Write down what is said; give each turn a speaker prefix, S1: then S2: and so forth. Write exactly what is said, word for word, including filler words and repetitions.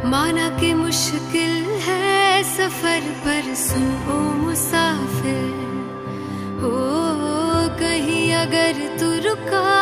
S1: माना कि मुश्किल है सफर पर सुन ओ मुसाफिर, हो कहीं अगर तू रुका